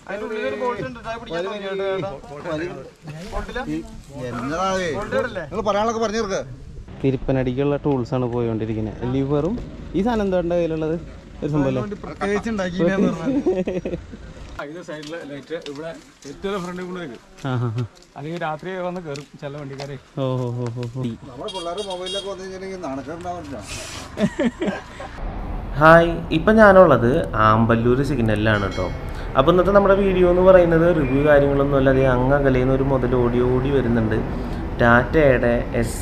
തിരുപ്പനടിക്കുള്ള tools ആണ് പോയിക്കൊണ്ടിരിക്കുന്നത്. ലിവറും ഈ സാധനം എന്താ കയ്യിലുള്ളത്? ഒരു സംഭവം രാത്രി വന്ന് കയറും ചില വണ്ടിക്കാരെ. ഹായ്, ഇപ്പം ഞാനുള്ളത് ആമ്പല്ലൂർ സിഗ്നലിലാണ് കേട്ടോ. അപ്പോൾ ഇന്നത്തെ നമ്മുടെ വീഡിയോ എന്ന് പറയുന്നത് റിവ്യൂ കാര്യങ്ങളൊന്നും അല്ലാതെ അങ്ങകലേന്ന് ഒരു മുതൽ ഓടി വരുന്നുണ്ട്. ടാറ്റയുടെ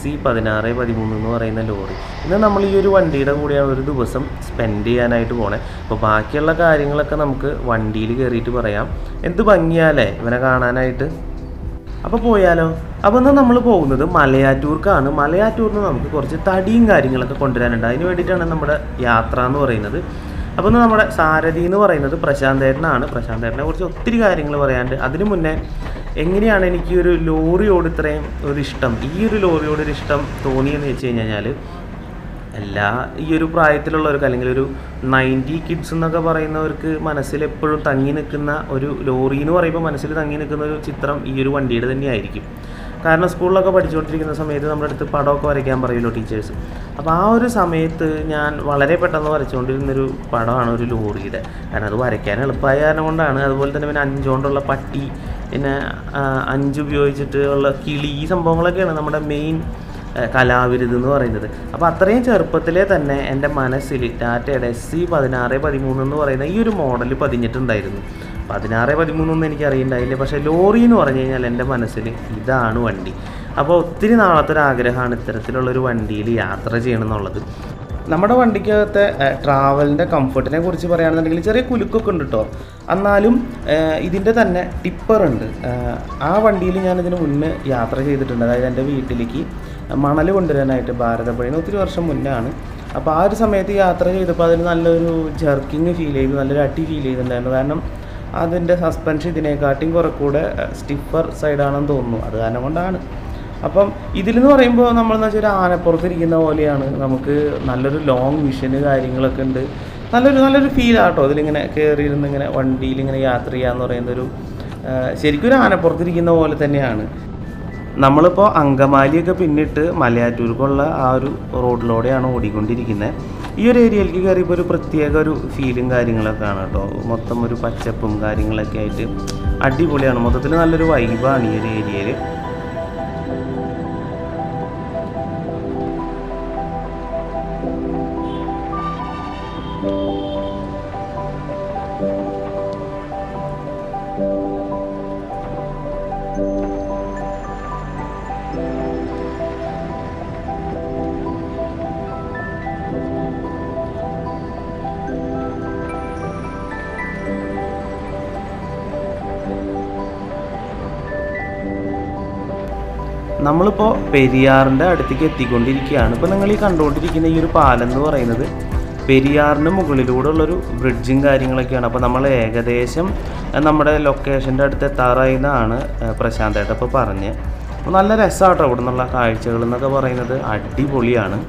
SC1613 എന്ന് പറയുന്ന ലോറി. ഇന്ന് നമ്മൾ ഈ ഒരു വണ്ടിയുടെ കൂടെയാണ് ഒരു ദിവസം സ്പെൻഡ് ചെയ്യാനായിട്ട് പോണേ. അപ്പോൾ ബാക്കിയുള്ള കാര്യങ്ങളൊക്കെ നമുക്ക് വണ്ടിയിൽ കയറിയിട്ട് പറയാം. എന്ത് ഭംഗിയാലേ ഇവനെ കാണാനായിട്ട്. അപ്പോൾ പോയാലോ? അപ്പോൾ ഇന്ന് നമ്മൾ പോകുന്നത് മലയാറ്റൂർക്കാണ്. മലയാറ്റൂരിൽ നമുക്ക് കുറച്ച് തടിയും കാര്യങ്ങളൊക്കെ കൊണ്ടുവരാനുണ്ട്. അതിന് വേണ്ടിയിട്ടാണ് നമ്മുടെ യാത്ര എന്ന് പറയുന്നത്. അപ്പോൾ ഇന്ന് നമ്മുടെ സാരഥി എന്ന് പറയുന്നത് പ്രശാന്തേട്ടനാണ്. പ്രശാന്തേട്ടനെ കുറിച്ച് ഒത്തിരി കാര്യങ്ങൾ പറയാനുണ്ട്. അതിനു മുന്നേ എങ്ങനെയാണ് എനിക്ക് ഒരു ലോറിയോട് ഇത്രയും ഒരു ഇഷ്ടം, ഈ ഒരു ലോറിയോട് ഒരു ഇഷ്ടം തോന്നിയെന്ന് വെച്ച് കഴിഞ്ഞാൽ, എല്ലാ ഈ ഒരു പ്രായത്തിലുള്ളവർക്ക് അല്ലെങ്കിൽ ഒരു 90 കിഡ്സ് എന്നൊക്കെ പറയുന്നവർക്ക് മനസ്സിൽ എപ്പോഴും തങ്ങി നിൽക്കുന്ന ഒരു ലോറി എന്ന് പറയുമ്പോൾ മനസ്സിൽ തങ്ങി നിൽക്കുന്ന ഒരു ചിത്രം ഈ ഒരു വണ്ടിയുടെ തന്നെയായിരിക്കും. കാരണം സ്കൂളിലൊക്കെ പഠിച്ചുകൊണ്ടിരിക്കുന്ന സമയത്ത് നമ്മുടെ അടുത്ത് പടമൊക്കെ വരയ്ക്കാൻ പറയുമല്ലോ ടീച്ചേഴ്സ്. അപ്പോൾ ആ ഒരു സമയത്ത് ഞാൻ വളരെ പെട്ടെന്ന് വരച്ചുകൊണ്ടിരുന്നൊരു പടമാണ് ഒരു ലോറിയുടെ. കാരണം അത് വരയ്ക്കാൻ എളുപ്പമായ കാരണം കൊണ്ടാണ്. അതുപോലെ തന്നെ പിന്നെ 5 കൊണ്ടുള്ള പട്ടി, പിന്നെ 5 ഉപയോഗിച്ചിട്ട് ഉള്ള കിളി, ഈ സംഭവങ്ങളൊക്കെയാണ് നമ്മുടെ മെയിൻ കലാവിരുത് എന്ന് പറയുന്നത്. അപ്പോൾ അത്രയും ചെറുപ്പത്തിലെ തന്നെ എൻ്റെ മനസ്സിൽ ടാറ്റയുടെ SC1613 എന്ന് പറയുന്ന ഈ ഒരു മോഡൽ പതിഞ്ഞിട്ടുണ്ടായിരുന്നു. 1613 ഒന്നും എനിക്ക് അറിയണ്ടായില്ല. പക്ഷേ ലോറി എന്ന് പറഞ്ഞു കഴിഞ്ഞാൽ എൻ്റെ മനസ്സിൽ ഇതാണ് വണ്ടി. അപ്പോൾ ഒത്തിരി നാളത്തെ ഒരു ആഗ്രഹമാണ് ഇത്തരത്തിലുള്ളൊരു വണ്ടിയിൽ യാത്ര ചെയ്യണം എന്നുള്ളത്. നമ്മുടെ വണ്ടിക്കകത്തെ ട്രാവലിൻ്റെ കംഫർട്ടിനെ കുറിച്ച് പറയുകയാണെന്നുണ്ടെങ്കിൽ ചെറിയ കുലുക്കൊക്കെ ഉണ്ട് കേട്ടോ. എന്നാലും ഇതിൻ്റെ തന്നെ ടിപ്പറുണ്ട്. ആ വണ്ടിയിൽ ഞാനിതിന് മുന്നേ യാത്ര ചെയ്തിട്ടുണ്ട്. അതായത് എൻ്റെ വീട്ടിലേക്ക് മണൽ കൊണ്ടുവരാനായിട്ട് ഭാരതപ്പുഴയിൽ ഒത്തിരി വർഷം മുന്നേ ആണ്. അപ്പോൾ ആ ഒരു സമയത്ത് യാത്ര ചെയ്തപ്പോൾ അതിന് നല്ലൊരു ജർക്കിങ് ഫീൽ ചെയ്തു, നല്ലൊരു അടി ഫീൽ ചെയ്തിട്ടുണ്ടായിരുന്നു. കാരണം അതിൻ്റെ സസ്പെൻഷൻ ഇതിനെക്കാട്ടിയും കുറച്ചുകൂടെ സ്റ്റിഫർ സൈഡാണെന്ന് തോന്നുന്നു. അത് കാരണം കൊണ്ടാണ്. അപ്പം ഇതിലെന്ന് പറയുമ്പോൾ നമ്മളെന്ന് വെച്ചാൽ ഒരു ആനപ്പുറത്തിരിക്കുന്ന പോലെയാണ്. നമുക്ക് നല്ലൊരു ലോങ് വിഷന് കാര്യങ്ങളൊക്കെ ഉണ്ട്. നല്ലൊരു ഫീലാട്ടോ ഇതിലിങ്ങനെ കയറിയിരുന്ന് ഇങ്ങനെ വണ്ടിയിലിങ്ങനെ യാത്ര ചെയ്യാന്ന് പറയുന്നതൊരു ശരിക്കും ഒരു ആനപ്പുറത്തിരിക്കുന്ന പോലെ തന്നെയാണ്. നമ്മളിപ്പോൾ അങ്കമാലിയൊക്കെ പിന്നിട്ട് മലയാറ്റൂർക്കുള്ള ആ ഒരു റോഡിലൂടെയാണ് ഓടിക്കൊണ്ടിരിക്കുന്നത്. ഈ ഒരു ഏരിയയിലേക്ക് കയറിയപ്പോൾ ഒരു പ്രത്യേക ഒരു ഫീലും കാര്യങ്ങളൊക്കെ ആണ് കേട്ടോ. മൊത്തം ഒരു പച്ചപ്പും കാര്യങ്ങളൊക്കെ ആയിട്ട് അടിപൊളിയാണ്. മൊത്തത്തിൽ നല്ലൊരു വൈബാണ് ഈ ഒരു ഏരിയയിൽ. നമ്മളിപ്പോൾ പെരിയാറിൻ്റെ അടുത്തേക്ക് എത്തിക്കൊണ്ടിരിക്കുകയാണ്. ഇപ്പോൾ നിങ്ങൾ ഈ കണ്ടുകൊണ്ടിരിക്കുന്ന ഈ ഒരു പാലം എന്ന് പറയുന്നത് പെരിയാറിന് മുകളിലൂടെ ഉള്ളൊരു ബ്രിഡ്ജും കാര്യങ്ങളൊക്കെയാണ്. അപ്പോൾ നമ്മൾ ഏകദേശം നമ്മുടെ ലൊക്കേഷൻ്റെ അടുത്ത് എത്താറായി എന്നാണ് പ്രശാന്തേട്ട ഇപ്പോൾ പറഞ്ഞ്. അപ്പോൾ നല്ല രസമാട്ടോ ഇവിടെ നിന്നുള്ള കാഴ്ചകൾ എന്നൊക്കെ പറയുന്നത്. അടിപൊളിയാണ്.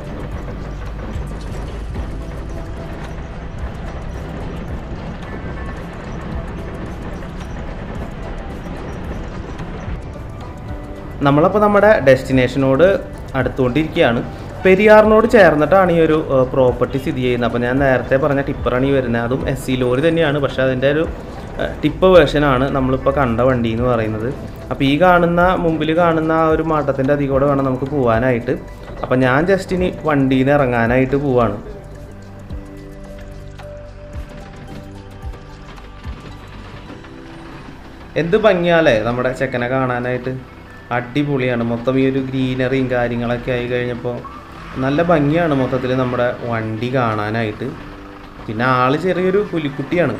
നമ്മളപ്പോൾ നമ്മുടെ ഡെസ്റ്റിനേഷനോട് അടുത്തുകൊണ്ടിരിക്കുകയാണ്. പെരിയാറിനോട് ചേർന്നിട്ടാണ് ഈ ഒരു പ്രോപ്പർട്ടി സ്ഥിതി ചെയ്യുന്നത്. അപ്പോൾ ഞാൻ നേരത്തെ പറഞ്ഞ ടിപ്പറാണ് ഈ വരുന്നത്. അതും SC ലോറി തന്നെയാണ്. പക്ഷേ അതിൻ്റെ ഒരു ടിപ്പ് വേർഷനാണ് നമ്മളിപ്പോൾ കണ്ട വണ്ടി എന്ന് പറയുന്നത്. അപ്പോൾ ഈ മുമ്പിൽ കാണുന്ന ആ ഒരു മാട്ടത്തിൻ്റെ അതിൽ കൂടെ വേണം നമുക്ക് പോകാനായിട്ട്. അപ്പോൾ ഞാൻ ജസ്റ്റ് ഇനി വണ്ടിയിൽ നിന്ന് ഇറങ്ങാനായിട്ട് പോവാണ്. എന്ത് ഭംഗിയാലേ നമ്മുടെ ചെക്കനെ കാണാനായിട്ട്. അടിപൊളിയാണ്. മൊത്തം ഈ ഒരു ഗ്രീനറിയും കാര്യങ്ങളൊക്കെ ആയി കഴിഞ്ഞപ്പോൾ നല്ല ഭംഗിയാണ് മൊത്തത്തിൽ നമ്മുടെ വണ്ടി കാണാനായിട്ട്. പിന്നെ ആൾ ചെറിയൊരു പുലിക്കുട്ടിയാണ്.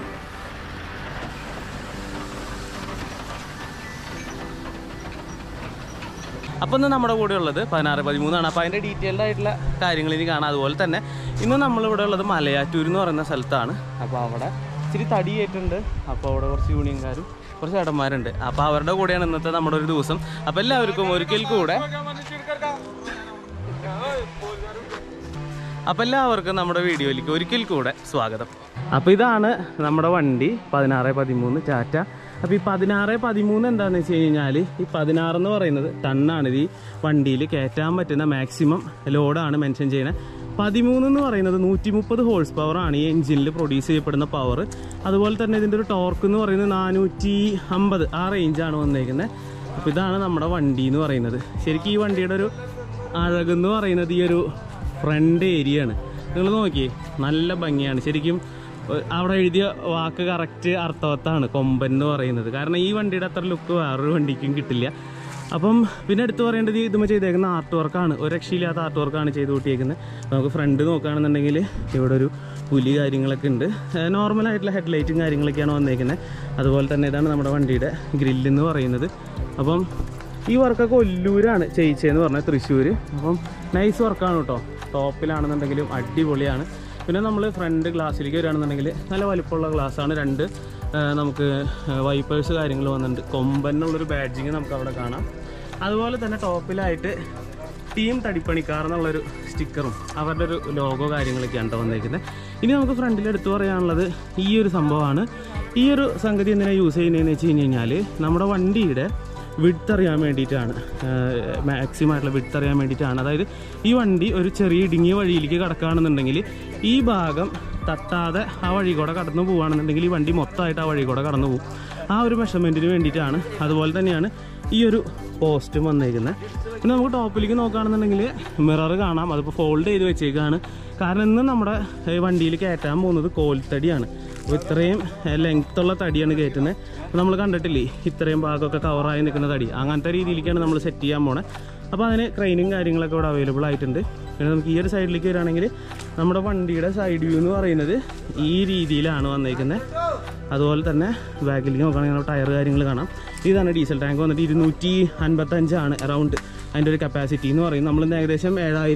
അപ്പോൾ ഇന്ന് നമ്മുടെ കൂടെ ഉള്ളത് 1613 ആണ്. അപ്പോൾ അതിൻ്റെ ഡീറ്റെയിൽഡ് ആയിട്ടുള്ള കാര്യങ്ങൾ ഇനി കാണാം. അതുപോലെ തന്നെ ഇന്ന് നമ്മളിവിടെ ഉള്ളത് മലയാറ്റൂർ എന്ന് പറയുന്ന സ്ഥലത്താണ്. അപ്പോൾ അവിടെ ഇച്ചിരി തടിയായിട്ടുണ്ട്. അപ്പോൾ അവിടെ കുറച്ച് യൂണിയൻകാരും കുറച്ച് ചേട്ടന്മാരുണ്ട്. അപ്പോൾ അവരുടെ കൂടെയാണ് ഇന്നത്തെ നമ്മുടെ ഒരു ദിവസം. അപ്പോൾ എല്ലാവർക്കും ഒരിക്കൽ കൂടെ നമ്മുടെ വീഡിയോയിലേക്ക് ഒരിക്കൽ കൂടെ സ്വാഗതം. അപ്പോൾ ഇതാണ് നമ്മുടെ വണ്ടി 1613 ടാറ്റ അപ്പോൾ ഈ 16-13 എന്താണെന്ന് വെച്ച് കഴിഞ്ഞാൽ ഈ 16 എന്ന് പറയുന്നത് ടണ്ണാണ് ഈ വണ്ടിയിൽ കയറ്റാൻ പറ്റുന്ന മാക്സിമം ലോഡാണ് മെൻഷൻ ചെയ്യുന്നത്. 13 എന്ന് പറയുന്നത് 130 ഹോഴ്സ് പവറാണ് ഈ എഞ്ചിനിൽ പ്രൊഡ്യൂസ് ചെയ്യപ്പെടുന്ന പവർ. അതുപോലെ തന്നെ ഇതിൻ്റെ ഒരു ടോർക്ക് എന്ന് പറയുന്നത് 450 ആ റേഞ്ചാണ് വന്നേക്കുന്നത്. അപ്പോൾ ഇതാണ് നമ്മുടെ വണ്ടി എന്ന് പറയുന്നത്. ശരിക്കും ഈ വണ്ടിയുടെ ഒരു അഴകെന്ന് പറയുന്നത് ഈ ഒരു ഫ്രണ്ട് ഏരിയ ആണ്. നിങ്ങൾ നോക്കിയേ, നല്ല ഭംഗിയാണ്. ശരിക്കും അവിടെ എഴുതിയ വാക്ക് കറക്റ്റ് അർത്ഥവത്താണ്, കൊമ്പൻ എന്ന് പറയുന്നത്. കാരണം ഈ വണ്ടിയുടെ അത്ര ലുക്ക് വേറൊരു വണ്ടിക്കും കിട്ടില്ല. അപ്പം പിന്നെ എടുത്ത് പറയേണ്ടത് ഇതുമ്മ ചെയ്തേക്കുന്ന ആർട്ട് വർക്കാണ്. ഒരു രക്ഷയില്ലാത്ത ആർട്ട് വർക്കാണ് ചെയ്ത് കൂട്ടിയേക്കുന്നത്. നമുക്ക് ഫ്രണ്ട് നോക്കുകയാണെന്നുണ്ടെങ്കിൽ ഇവിടെ ഒരു പുലി കാര്യങ്ങളൊക്കെ ഉണ്ട്. നോർമലായിട്ടുള്ള ഹെഡ്ലൈറ്റും കാര്യങ്ങളൊക്കെയാണ് വന്നേക്കുന്നത്. അതുപോലെ തന്നെ ഇതാണ് നമ്മുടെ വണ്ടിയുടെ ഗ്രില്ലെന്ന് പറയുന്നത്. അപ്പം ഈ വർക്കൊക്കെ ഒല്ലൂരാണ് ചെയ്യിച്ചതെന്ന് പറഞ്ഞാൽ, തൃശ്ശൂർ. അപ്പം നൈസ് വർക്കാണ് കേട്ടോ. ടോപ്പിലാണെന്നുണ്ടെങ്കിലും അടിപൊളിയാണ്. പിന്നെ നമ്മൾ ഫ്രണ്ട് ഗ്ലാസ്സിലേക്ക് വരികയാണെന്നുണ്ടെങ്കിൽ നല്ല വലിപ്പമുള്ള ഗ്ലാസ്സാണ്. 2 നമുക്ക് വൈപ്പേഴ്സ് കാര്യങ്ങൾ വന്നിട്ടുണ്ട്. കൊമ്പനുള്ളൊരു ബാഡ്ജിങ് നമുക്ക് അവിടെ കാണാം. അതുപോലെ തന്നെ ടോപ്പിലായിട്ട് ടീം തടിപ്പണിക്കാർ എന്നുള്ളൊരു സ്റ്റിക്കറും അവരുടെ ഒരു ലോഗോ കാര്യങ്ങളൊക്കെയാണ് കേട്ടോ വന്നേക്കുന്നത്. ഇനി നമുക്ക് ഫ്രണ്ടിൽ എടുത്തു പറയാനുള്ളത് ഈ ഒരു സംഭവമാണ്. ഈ ഒരു സംഗതി എന്തിനാണ് യൂസ് ചെയ്യുന്നതെന്ന് വെച്ച് കഴിഞ്ഞാൽ നമ്മുടെ വണ്ടിയുടെ വിഡ്ത്ത് അറിയാൻ വേണ്ടിയിട്ടാണ്, മാക്സിമം ആയിട്ടുള്ള വിഡ്ത്ത് അറിയാൻ വേണ്ടിയിട്ടാണ്. അതായത് ഈ വണ്ടി ഒരു ചെറിയ ഇടുങ്ങിയ വഴിയിലേക്ക് കടക്കുകയാണെന്നുണ്ടെങ്കിൽ ഈ ഭാഗം തട്ടാതെ ആ വഴി കൂടെ കടന്നു പോവുകയാണെന്നുണ്ടെങ്കിൽ ഈ വണ്ടി മൊത്തമായിട്ട് ആ വഴി കൂടെ കടന്നു പോകും. ആ ഒരു മെഷർമെൻറ്റിന് വേണ്ടിയിട്ടാണ്. അതുപോലെ തന്നെയാണ് ഈ ഒരു പോസ്റ്റും വന്നേക്കുന്നത്. പിന്നെ നമുക്ക് ടോപ്പിലേക്ക് നോക്കുകയാണെന്നുണ്ടെങ്കിൽ മിറർ കാണാം. അതിപ്പോൾ ഫോൾഡ് ചെയ്ത് വെച്ചേക്കാണ്. കാരണം ഇന്ന് നമ്മുടെ വണ്ടിയിൽ കയറ്റാൻ പോകുന്നത് കോൽത്തടിയാണ്. അപ്പോൾ ഇത്രയും ലെങ്ത്തുള്ള തടിയാണ് കയറ്റുന്നത്. അപ്പോൾ നമ്മൾ കണ്ടിട്ടില്ലേ ഇത്രയും ഭാഗമൊക്കെ കവറായി നിൽക്കുന്ന തടി, അങ്ങനത്തെ രീതിയിലേക്കാണ് നമ്മൾ സെറ്റ് ചെയ്യാൻ പോണത്. അപ്പോൾ അതിന് ക്രെയിനും കാര്യങ്ങളൊക്കെ ഇവിടെ അവൈലബിൾ ആയിട്ടുണ്ട്. പിന്നെ നമുക്ക് ഈ ഒരു സൈഡിലേക്ക് വരികയാണെങ്കിൽ നമ്മുടെ വണ്ടിയുടെ സൈഡ് വ്യൂ എന്ന് പറയുന്നത് ഈ രീതിയിലാണ് വന്നേക്കുന്നത്. അതുപോലെ തന്നെ ബാക്കിലേക്ക് നോക്കുകയാണെങ്കിൽ ടയർ കാര്യങ്ങൾ കാണാം. ഇതാണ് ഡീസൽ ടാങ്ക് വന്നിട്ട് 255 അറൗണ്ട് അതിൻ്റെ ഒരു കപ്പാസിറ്റി എന്ന് പറയുന്നത്. നമ്മൾ ഏകദേശം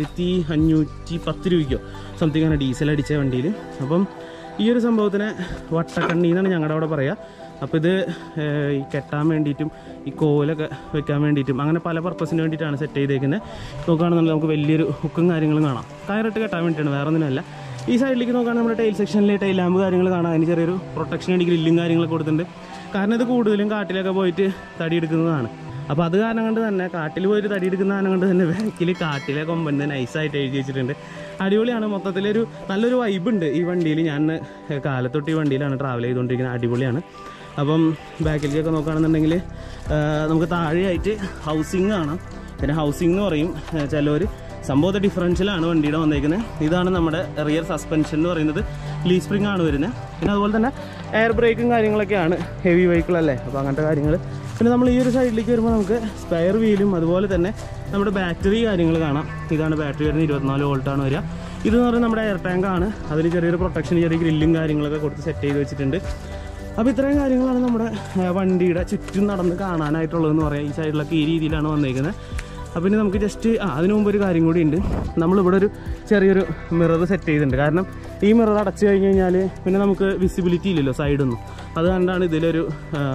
7510 രൂപയ്ക്കോ സംതിങ് ആണ് ഡീസൽ അടിച്ച വണ്ടിയിൽ. അപ്പം ഈ ഒരു സംഭവത്തിന് വട്ടക്കണ്ണി എന്നാണ് ഞങ്ങളുടെ അവിടെ പറയുക. അപ്പോൾ ഇത് ഈ കെട്ടാൻ വേണ്ടിയിട്ടും ഈ കോലൊക്കെ വെക്കാൻ വേണ്ടിയിട്ടും അങ്ങനെ പല പർപ്പസിന് വേണ്ടിയിട്ടാണ് സെറ്റ് ചെയ്തേക്കുന്നത്. നോക്കുകയാണെന്നുണ്ടെങ്കിൽ നമുക്ക് വലിയൊരു ഹുക്കും കാര്യങ്ങളും കാണാം. കയറിട്ട് കെട്ടാൻ വേണ്ടിയിട്ടാണ്, വേറെ ഒന്നുമല്ല. ഈ സൈഡിലേക്ക് നോക്കുകയാണെങ്കിൽ നമ്മുടെ ടൈൽ സെക്ഷനിൽ ടൈൽ ലാമ്പ് കാര്യങ്ങൾ കാണാം. അതിന് ചെറിയൊരു പ്രൊട്ടക്ഷൻ വേണ്ടി ഗ്രില്ലും കാര്യങ്ങളൊക്കെ കൊടുത്തിട്ടുണ്ട്. കാരണം ഇത് കൂടുതലും കാട്ടിലൊക്കെ പോയിട്ട് തടിയെടുക്കുന്നതാണ്. അപ്പോൾ അത് കാരണം കൊണ്ട് തന്നെ കാട്ടിൽ പോയിട്ട് തടിയെടുക്കുന്ന കാരണം കൊണ്ട് തന്നെ ബാക്കിൽ കാട്ടിലെ കൊമ്പൻ്റെ നൈസായിട്ട് എഴുതി വെച്ചിട്ടുണ്ട്. അടിപൊളിയാണ്. മൊത്തത്തിലൊരു നല്ലൊരു വൈബുണ്ട് ഈ വണ്ടിയിൽ. ഞാൻ കാലത്തൊട്ട് ഈ വണ്ടിയിലാണ് ട്രാവൽ ചെയ്തുകൊണ്ടിരിക്കുന്നത്. അടിപൊളിയാണ്. അപ്പം ബാക്കിലേക്കൊക്കെ നോക്കുകയാണെന്നുണ്ടെങ്കിൽ നമുക്ക് താഴെയായിട്ട് ഹൗസിങ് കാണാം. പിന്നെ ഹൗസിംഗ് എന്ന് പറയും ചിലവർ. സംഭവത്തെ ഡിഫറൻഷ്യലാണ് വണ്ടിയുടെ വന്നേക്കുന്നത്. ഇതാണ് നമ്മുടെ റിയർ സസ്പെൻഷൻ എന്ന് പറയുന്നത്. ലീ സ്പ്രിംഗ് ആണ് വരുന്നത്. പിന്നെ അതുപോലെ തന്നെ എയർ ബ്രേക്കും കാര്യങ്ങളൊക്കെയാണ്. ഹെവി വെഹിക്കിൾ അല്ലേ, അപ്പോൾ അങ്ങനത്തെ കാര്യങ്ങൾ. പിന്നെ നമ്മൾ ഈ ഒരു സൈഡിലേക്ക് വരുമ്പോൾ നമുക്ക് സ്പെയർ വീലും അതുപോലെ തന്നെ നമ്മുടെ ബാറ്ററി കാര്യങ്ങൾ കാണാം. ഇതാണ് ബാറ്ററി വരുന്നത്. 24 വോൾട്ടാണ് വരിക. ഇതെന്ന് പറയുന്നത് നമ്മുടെ എയർ ടാങ്കാണ്. അതിന് ചെറിയൊരു പ്രൊട്ടക്ഷൻ, ചെറിയ ഗ്രില്ലും കാര്യങ്ങളൊക്കെ കൊടുത്ത് സെറ്റ് ചെയ്ത് വെച്ചിട്ടുണ്ട്. അപ്പോൾ ഇത്രയും കാര്യങ്ങളാണ് നമ്മുടെ വണ്ടിയുടെ ചുറ്റും നടന്ന് കാണാനായിട്ടുള്ളതെന്ന് പറയാം. ഈ സൈഡിലൊക്കെ ഈ രീതിയിലാണ് വന്നേക്കുന്നത്. അപ്പോൾ ഇനി നമുക്ക് ജസ്റ്റ് അതിനു മുമ്പ് ഒരു കാര്യം കൂടി ഉണ്ട്. നമ്മളിവിടെ ഒരു ചെറിയൊരു മിറർ സെറ്റ് ചെയ്തിട്ടുണ്ട്. കാരണം ഈ മിറർ അടച്ചു കഴിഞ്ഞ് കഴിഞ്ഞാൽ പിന്നെ നമുക്ക് വിസിബിലിറ്റി ഇല്ലല്ലോ സൈഡൊന്നും. അതുകൊണ്ടാണ് ഇതിലൊരു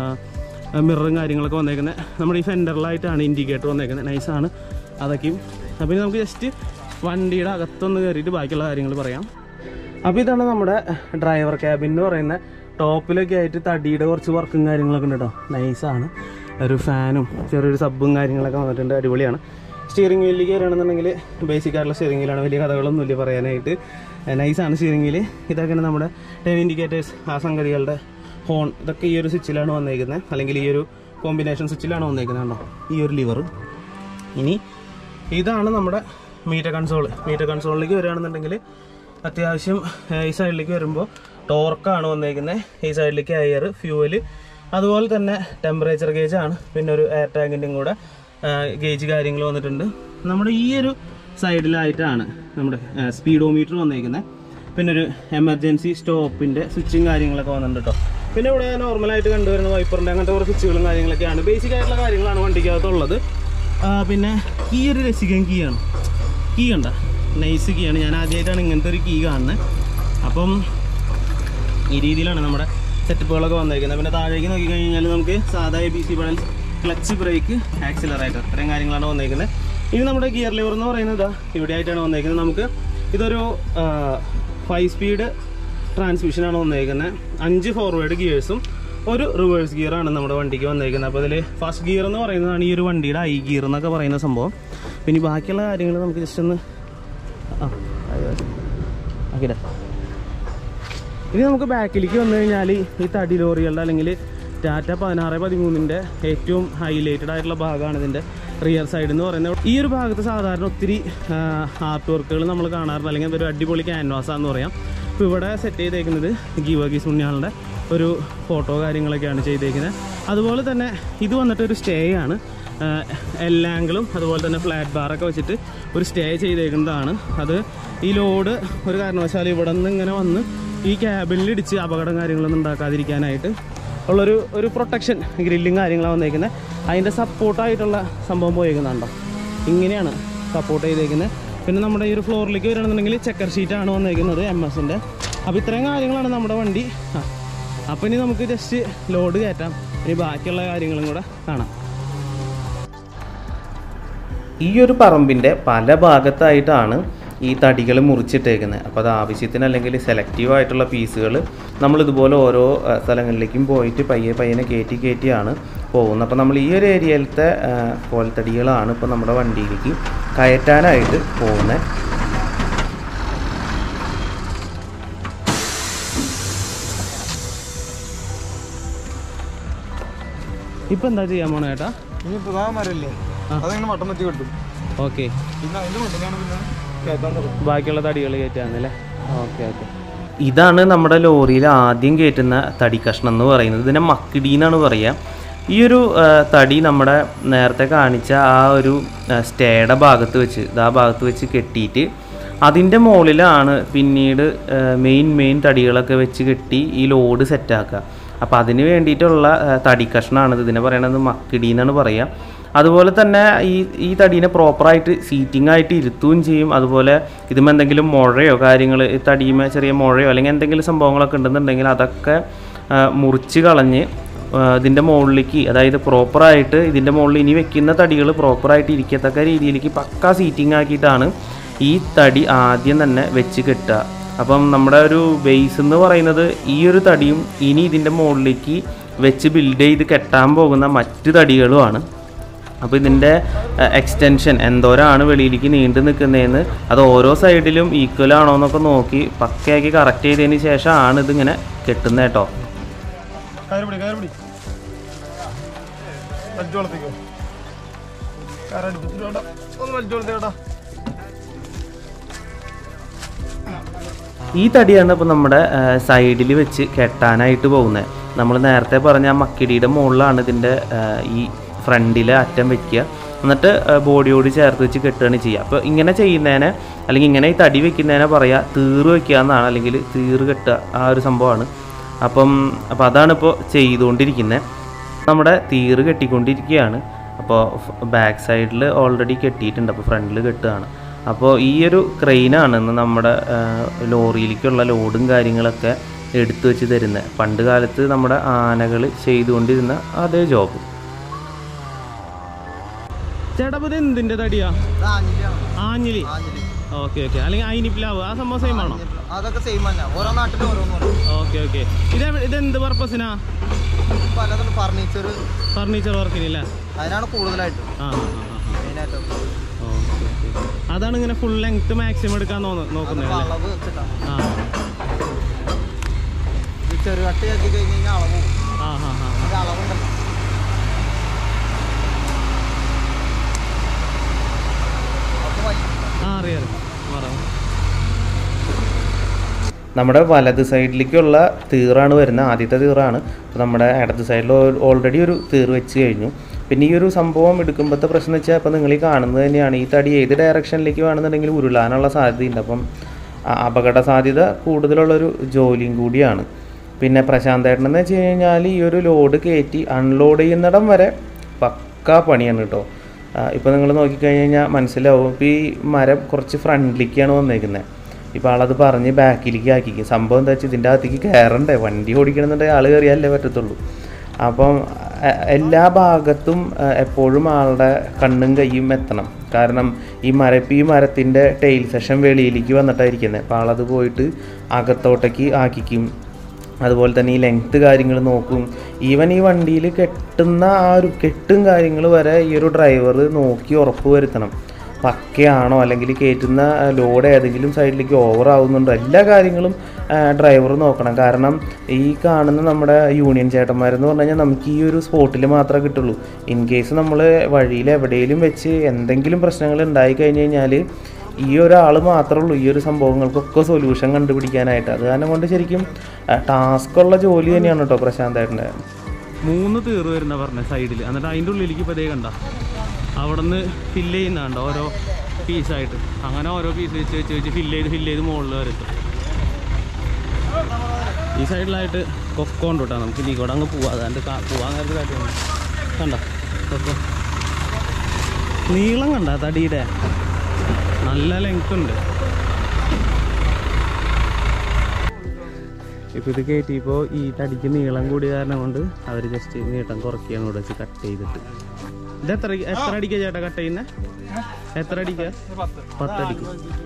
മിററും കാര്യങ്ങളൊക്കെ വന്നേക്കുന്നത്. നമ്മുടെ ഈ ഫെൻഡറിലായിട്ടാണ് ഇൻഡിക്കേറ്റർ വന്നേക്കുന്നത്. നൈസാണ് അതൊക്കെയും. അപ്പോൾ ഇനി നമുക്ക് ജസ്റ്റ് വണ്ടിയുടെ അകത്തൊന്ന് കയറിയിട്ട് ബാക്കിയുള്ള കാര്യങ്ങൾ പറയാം. അപ്പോൾ ഇതാണ് നമ്മുടെ ഡ്രൈവർ ക്യാബിൻ എന്ന് പറയുന്നത്. ടോപ്പിലൊക്കെ ആയിട്ട് തടിയുടെ കുറച്ച് വർക്കും കാര്യങ്ങളൊക്കെ ഉണ്ട് കേട്ടോ. നൈസാണ്. ഒരു ഫാനും ചെറിയൊരു സബ്ബും കാര്യങ്ങളൊക്കെ വന്നിട്ടുണ്ട്. അടിപൊളിയാണ്. സ്റ്റിയറിംഗ് വീലിലേക്ക് വരികയാണെന്നുണ്ടെങ്കിൽ ബേസിക് ആയിട്ടുള്ള സ്റ്റിയറിംഗ് വീലാണ്. വലിയ കഥകളൊന്നുമില്ല പറയാനായിട്ട്. നൈസാണ് സ്റ്റിയറിംഗ് വീല്. ഇതൊക്കെയാണ് നമ്മുടെ ടേൺ ഇൻഡിക്കേറ്റേഴ്സ്, ആ സംഗതികളുടെ ഹോൺ, ഇതൊക്കെ ഈ ഒരു സ്വിച്ചിലാണ് വന്നേക്കുന്നത്. അല്ലെങ്കിൽ ഈ ഒരു കോമ്പിനേഷൻ സ്വിച്ചിലാണ് വന്നേക്കുന്നത് കേട്ടോ, ഈ ഒരു ലിവർ. ഇനി ഇതാണ് നമ്മുടെ മീറ്റർ കൺസോൾ. മീറ്റർ കൺസോളിലേക്ക് വരികയാണെന്നുണ്ടെങ്കിൽ അത്യാവശ്യം ഈ സൈഡിലേക്ക് വരുമ്പോൾ ടോർക്കാണ് വന്നേക്കുന്നത്. ഈ സൈഡിലേക്ക് എയർ, ഫ്യൂവല്, അതുപോലെ തന്നെ ടെമ്പറേച്ചർ ഗേജാണ്. പിന്നെ ഒരു എയർ ടാങ്കിൻ്റെയും കൂടെ ഗേജ് കാര്യങ്ങൾ വന്നിട്ടുണ്ട്. നമ്മുടെ ഈ ഒരു സൈഡിലായിട്ടാണ് നമ്മുടെ സ്പീഡോമീറ്റർ വന്നേക്കുന്നത്. പിന്നെ ഒരു എമർജൻസി സ്റ്റോപ്പിൻ്റെ സ്വിച്ചും കാര്യങ്ങളൊക്കെ വന്നിട്ടുണ്ട് കേട്ടോ. പിന്നെ ഇവിടെ നോർമലായിട്ട് കണ്ടുവരുന്ന വൈപ്പറിൻ്റെ അങ്ങനത്തെ കുറച്ച് സ്വിച്ചുകളും കാര്യങ്ങളൊക്കെയാണ്. ബേസിക് ആയിട്ടുള്ള കാര്യങ്ങളാണ് വണ്ടിക്കകത്തുള്ളത്. പിന്നെ ഈ ഒരു രസികൻ കീ ആണ്. കീ കണ്ട നൈസ് കീ ആണ്. ഞാൻ ആദ്യമായിട്ടാണ് ഇങ്ങനത്തെ ഒരു കീ കാണുന്നത്. അപ്പം ഈ രീതിയിലാണ് നമ്മുടെ സെറ്റപ്പുകളൊക്കെ വന്നേക്കുന്നത്. പിന്നെ താഴേക്ക് നോക്കിക്കഴിഞ്ഞാൽ നമുക്ക് സാധാ ABC pedal, clutch, brake, accelerator, ഇത്രയും കാര്യങ്ങളാണ് വന്നേക്കുന്നത്. ഇനി നമ്മുടെ ഗിയർ ലിവർ എന്ന് പറയുന്നത് ഇവിടെ ആയിട്ടാണ് വന്നേക്കുന്നത്. നമുക്ക് ഇതൊരു 5 സ്പീഡ് ട്രാൻസ്മിഷനാണ് വന്നേക്കുന്നത്. 5 ഫോർവേഡ് ഗിയേഴ്സും ഒരു റിവേഴ്സ് ഗിയറാണ് നമ്മുടെ വണ്ടിക്ക് വന്നിരിക്കുന്നത്. അപ്പോൾ ഇതിൽ ഫസ്റ്റ് ഗിയർ എന്ന് പറയുന്നതാണ് ഈ ഒരു വണ്ടിയുടെ ഐ ഗിയർ എന്നൊക്കെ പറയുന്ന സംഭവം. പിന്നെ ബാക്കിയുള്ള കാര്യങ്ങൾ നമുക്ക് ജസ്റ്റ് ഒന്ന് ഓക്കെ. ഇനി നമുക്ക് ബാക്കിലേക്ക് വന്നു കഴിഞ്ഞാൽ ഈ തടി ലോറികളുടെ അല്ലെങ്കിൽ ടാറ്റ 1613 ഏറ്റവും ഹൈലൈറ്റഡ് ആയിട്ടുള്ള ഭാഗമാണ് ഇതിൻ്റെ റിയർ സൈഡ് എന്ന് പറയുന്നത്. ഈ ഒരു ഭാഗത്ത് സാധാരണ ഒത്തിരി ആർട്ട് വർക്കുകൾ നമ്മൾ കാണാറുണ്ട്, അല്ലെങ്കിൽ ഒരു അടിപൊളി ക്യാൻവാസാന്ന് പറയാം. ഇപ്പോൾ ഇവിടെ സെറ്റ് ചെയ്തേക്കുന്നത് ഗീവർഗീസ് പുണ്യാളുടെ ഒരു ഫോട്ടോ കാര്യങ്ങളൊക്കെയാണ് ചെയ്തേക്കുന്നത്. അതുപോലെ തന്നെ ഇത് വന്നിട്ട് ഒരു സ്റ്റേ ആണ്, എല്ലാ ആംഗിളും അതുപോലെ തന്നെ ഫ്ലാറ്റ് ബാറൊക്കെ വെച്ചിട്ട് ഒരു സ്റ്റേ ചെയ്തേക്കുന്നതാണ്. അത് ഈ ലോഡ് ഒരു കാരണവശാലും ഇവിടെ നിന്ന് ഇങ്ങനെ വന്ന് ഈ ക്യാബിനിലിടിച്ച് അപകടം കാര്യങ്ങളൊന്നും ഉണ്ടാക്കാതിരിക്കാനായിട്ട് ഒരു പ്രൊട്ടക്ഷൻ ഗ്രില്ലും കാര്യങ്ങളാണ് വന്നേക്കുന്നത്. അതിൻ്റെ സപ്പോർട്ടായിട്ടുള്ള സംഭവം പോയേക്കുന്നുണ്ടോ, ഇങ്ങനെയാണ് സപ്പോർട്ട് ചെയ്തേക്കുന്നത്. പിന്നെ നമ്മുടെ ഈ ഒരു ഫ്ലോറിലേക്ക് വരികയാണെന്നുണ്ടെങ്കിൽ ചെക്കർ ഷീറ്റാണ് വന്നേക്കുന്നത് MS-ൻ്റെ. അപ്പോൾ ഇത്രയും കാര്യങ്ങളാണ് നമ്മുടെ വണ്ടി. അപ്പോൾ ഇനി നമുക്ക് ജസ്റ്റ് ലോഡ് കയറ്റാം, ഇനി ബാക്കിയുള്ള കാര്യങ്ങളും കൂടെ കാണാം. ഈ ഒരു പറമ്പിൻ്റെ പല ഭാഗത്തായിട്ടാണ് ഈ തടികൾ മുറിച്ചിട്ടേക്കുന്നത്. അപ്പോൾ അത് ആവശ്യത്തിന് അല്ലെങ്കിൽ സെലക്റ്റീവായിട്ടുള്ള പീസുകൾ നമ്മളിതുപോലെ ഓരോ സ്ഥലങ്ങളിലേക്കും പോയിട്ട് പയ്യനെ കയറ്റിയാണ് പോകുന്നത്. അപ്പോൾ നമ്മൾ ഈ ഒരു ഏരിയയിലത്തെ കോൽത്തടികളാണ് ഇപ്പോൾ നമ്മുടെ വണ്ടിയിലേക്ക് കയറ്റാനായിട്ട് പോകുന്നത്. ഇപ്പം എന്താ ചെയ്യാൻ പോണ ചേട്ടാ? ഓക്കെ, ബാക്കിയുള്ള തടികൾ കയറ്റാന്നല്ലേ? ഓക്കെ. ഇതാണ് നമ്മുടെ ലോറിയിൽ ആദ്യം കയറ്റുന്ന തടി കഷ്ണം എന്ന് പറയുന്നത്. ഇതിനെ മക്കിടി എന്നാണ് പറയുക. ഈ ഒരു തടി നമ്മുടെ നേരത്തെ കാണിച്ച ആ ഒരു സ്റ്റേയുടെ ഭാഗത്ത് വെച്ച് ഭാഗത്ത് വെച്ച് കെട്ടിയിട്ട് അതിൻ്റെ മുകളിലാണ് പിന്നീട് മെയിൻ തടികളൊക്കെ വെച്ച് കെട്ടി ഈ ലോഡ് സെറ്റാക്കുക. അപ്പോൾ അതിന് വേണ്ടിയിട്ടുള്ള തടി കഷ്ണമാണിത്. ഇതിനെ പറയണത് മക്കിടി എന്നാണ് പറയുക. അതുപോലെ തന്നെ ഈ തടീനെ പ്രോപ്പറായിട്ട് സീറ്റിംഗ് ആയിട്ട് ഇരുത്തുകയും ചെയ്യും. അതുപോലെ ഇതുമ്പോൾ എന്തെങ്കിലും മുഴയോ കാര്യങ്ങൾ, ഈ തടിയുമേ ചെറിയ മുഴയോ അല്ലെങ്കിൽ എന്തെങ്കിലും സംഭവങ്ങളൊക്കെ ഉണ്ടെന്നുണ്ടെങ്കിൽ അതൊക്കെ മുറിച്ച് കളഞ്ഞ് ഇതിൻ്റെ മുകളിലേക്ക്, അതായത് പ്രോപ്പറായിട്ട് ഇതിൻ്റെ മുകളിൽ ഇനി വെക്കുന്ന തടികൾ പ്രോപ്പറായിട്ട് ഇരിക്കത്തക്ക രീതിയിലേക്ക് പക്കാ സീറ്റിംഗ് ആക്കിയിട്ടാണ് ഈ തടി ആദ്യം തന്നെ വെച്ച് കെട്ടുക. അപ്പം നമ്മുടെ ഒരു ബേസ് എന്ന് പറയുന്നത് ഈ ഒരു തടിയും ഇനി ഇതിൻ്റെ മുകളിലേക്ക് വെച്ച് ബിൽഡ് ചെയ്ത് കെട്ടാൻ പോകുന്ന മറ്റ് തടികളുമാണ്. അപ്പോൾ ഇതിൻ്റെ എക്സ്റ്റൻഷൻ എന്തോരാണ് വെളിയിലേക്ക് നീണ്ടു നിൽക്കുന്നതെന്ന് അത് ഓരോ സൈഡിലും ഈക്വൽ ആണോ എന്നൊക്കെ നോക്കി പക്കയാക്കി കറക്റ്റ് ചെയ്തതിന് ശേഷമാണ് ഇതിങ്ങനെ കെട്ടുന്നത് കേട്ടോ. ഈ തടിയാണ് ഇപ്പോൾ നമ്മുടെ സൈഡിൽ വെച്ച് കെട്ടാനായിട്ട് പോകുന്നത്. നമ്മൾ നേരത്തെ പറഞ്ഞ ആ മക്കിടിയുടെ മുകളിലാണ് ഇതിൻ്റെ ഈ ഫ്രണ്ടിലെ അറ്റം വെക്കുക, എന്നിട്ട് ബോഡിയോട് ചേർത്ത് വെച്ച് കെട്ടുകയാണ് ചെയ്യുക. അപ്പോൾ ഇങ്ങനെ ചെയ്യുന്നതിനെ അല്ലെങ്കിൽ ഇങ്ങനെ ഈ തടി വെക്കുന്നതിനെ പറയുക തീറ് വയ്ക്കുക എന്നാണ്, അല്ലെങ്കിൽ തീറ് കെട്ടുക, ആ ഒരു സംഭവമാണ്. അപ്പോൾ അതാണിപ്പോൾ ചെയ്തുകൊണ്ടിരിക്കുന്നത്. നമ്മുടെ തീറ് കെട്ടിക്കൊണ്ടിരിക്കുകയാണ്. അപ്പോൾ ബാക്ക് സൈഡിൽ ഓൾറെഡി കെട്ടിയിട്ടുണ്ട്, അപ്പോൾ ഫ്രണ്ടിൽ കെട്ടുകയാണ്. അപ്പോൾ ഈ ഒരു ക്രെയിനാണ് നമ്മുടെ ലോറിയിലേക്കുള്ള ലോഡും കാര്യങ്ങളൊക്കെ എടുത്തു വെച്ച് തരുന്നത്. പണ്ട് കാലത്ത് നമ്മുടെ ആനകൾ ചെയ്തുകൊണ്ടിരുന്ന അതേ ജോബ്. ചേട്ടാ ഇത് എന്തിൻ്റെ തടിയാ? ആഞ്ഞിലി. ഓക്കെ. അല്ലെങ്കിൽ അയിനിപ്ലാവ്, ആ സംഭവം സെയിം ആണോ? അതൊക്കെ സെയിം തന്നെ, ഓരോ നാട്ടിലും ഓരോന്ന്. ഓക്കെ. ഇതെന്ത് പർപ്പസിനാ? പലതും ഫർണിച്ചർ വർക്കിനില്ല, അതിനാണ് കൂടുതലായിട്ട്. അതാണ് ഇങ്ങനെ ഫുൾ ലെങ്ത് മാക്സിമം എടുക്കാൻ നോക്കുന്നത്. അളവ് വെച്ചിട്ടാണ്. ചെറു കട്ടയാക്കി കഴിഞ്ഞ് കഴിഞ്ഞാൽ അളവുണ്ടല്ലോ. നമ്മുടെ വലത് സൈഡിലേക്കുള്ള തീറാണ് വരുന്നത്, ആദ്യത്തെ തീറാണ്. അപ്പോൾ നമ്മുടെ ഇടത് സൈഡിൽ ഓൾറെഡി ഒരു തീറ് വെച്ച് കഴിഞ്ഞു. പിന്നെ ഈ ഒരു സംഭവം എടുക്കുമ്പോഴത്തെ പ്രശ്നം എന്ന് വെച്ചാൽ ഇപ്പോൾ നിങ്ങൾ ഈ കാണുന്നത് തന്നെയാണ്, ഈ തടി ഏത് ഡയറക്ഷനിലേക്ക് വേണമെന്നുണ്ടെങ്കിൽ ഉരുളാനുള്ള സാധ്യതയുണ്ട്. അപ്പം അപകട സാധ്യത കൂടുതലുള്ളൊരു ജോലിയും കൂടിയാണ്. പിന്നെ പ്രശാന്തേട്ടനെന്ന് വെച്ച് കഴിഞ്ഞാൽ ഈ ഒരു ലോഡ് കയറ്റി അൺലോഡ് ചെയ്യുന്നിടം വരെ പക്കാ പണിയാണ് കേട്ടോ. ഇപ്പോൾ നിങ്ങൾ നോക്കിക്കഴിഞ്ഞ് കഴിഞ്ഞാൽ മനസ്സിലാവും. ഇപ്പോൾ ഈ മരം കുറച്ച് ഫ്രണ്ടിലേക്കാണ് വന്നേക്കുന്നത്. ഇപ്പോൾ ആളത് പറഞ്ഞ് ബാക്കിലേക്ക് ആക്കിക്കും. സംഭവം എന്താ വെച്ചാൽ ഇതിൻ്റെ അകത്തേക്ക് കയറണ്ടേ, വണ്ടി ഓടിക്കണമെന്നുണ്ടെങ്കിൽ ആൾ കയറിയാലേ പറ്റത്തുള്ളൂ. അപ്പം എല്ലാ ഭാഗത്തും എപ്പോഴും ആളുടെ കണ്ണും കൈയും എത്തണം. കാരണം ഈ മരത്തിൻ്റെ ടെയിൽ സെഷൻ വെളിയിലേക്ക് വന്നിട്ടായിരിക്കുന്നത്. അപ്പോൾ ആളത് പോയിട്ട് അകത്തോട്ടേക്ക് ആക്കിക്കും. അതുപോലെ തന്നെ ഈ ലെങ്ത്ത് കാര്യങ്ങൾ നോക്കും. ഈവൻ ഈ വണ്ടിയിൽ കെട്ടുന്ന ആ ഒരു കെട്ടും കാര്യങ്ങൾ വരെ ഈ ഒരു ഡ്രൈവർ നോക്കി ഉറപ്പ് വരുത്തണം. പക്കയാണോ, അല്ലെങ്കിൽ കയറ്റുന്ന ലോഡ് ഏതെങ്കിലും സൈഡിലേക്ക് ഓവർ ആവുന്നുണ്ടോ, എല്ലാ കാര്യങ്ങളും ഡ്രൈവർ നോക്കണം. കാരണം ഈ കാണുന്ന നമ്മുടെ യൂണിയൻ ചേട്ടന്മാരെന്ന് പറഞ്ഞു കഴിഞ്ഞാൽ നമുക്ക് ഈ ഒരു സ്പോട്ടിൽ മാത്രമേ കിട്ടുള്ളൂ. ഇൻ കേസ് നമ്മൾ വഴിയിൽ എവിടെയെങ്കിലും വെച്ച് എന്തെങ്കിലും പ്രശ്നങ്ങൾ ഉണ്ടായി കഴിഞ്ഞ് കഴിഞ്ഞാൽ ഈ ഒരാൾ മാത്രമേ ഉള്ളൂ ഈ ഒരു സംഭവങ്ങൾക്കൊക്കെ സൊല്യൂഷൻ കണ്ടുപിടിക്കാനായിട്ട്. അത് കാരണം കൊണ്ട് ശരിക്കും ടാസ്ക്കുള്ള ജോലി തന്നെയാണ് കേട്ടോ പ്രശാന്തേട്ടൻ്റെ. 3 തീറ് വരുന്ന പറഞ്ഞ സൈഡിൽ, എന്നിട്ട് അതിൻ്റെ ഉള്ളിലേക്ക് ഇപ്പോൾ ഇതേ കണ്ട അവിടെ നിന്ന് ഫില്ല് ചെയ്യുന്നുണ്ട് ഓരോ പീസായിട്ട്. അങ്ങനെ ഓരോ പീസ് വെച്ച് ഫില്ല് ചെയ്ത് മുകളിൽ വരത്തും. ഈ സൈഡിലായിട്ട് കൊക്കോ ഉണ്ട് കേട്ടോ. നമുക്ക് ഇനി കൂടെ അങ്ങ് പോവാം. അതാണ്ട് പോവാൻ നേരത്തെ കാര്യമാണ്. കണ്ട കൊക്കോ നീളം കണ്ട തടിയുടെ നല്ല ലെങ്ത് ഉണ്ട്. ഇപ്പോൾ ഇത് കയറ്റിയപ്പോൾ ഈ തടിക്ക് നീളം കൂടിയ കാരണം കൊണ്ട് അവർ ജസ്റ്റ് നീട്ടം കുറയ്ക്കുകയാണ് ഇവിടെ വെച്ച് കട്ട് ചെയ്തിട്ട്. ഇത് എത്ര അടിക്കാ ചേട്ടാ കട്ട് ചെയ്യുന്നത്? എത്ര അടിക്കാ? 10 അടിക്ക്.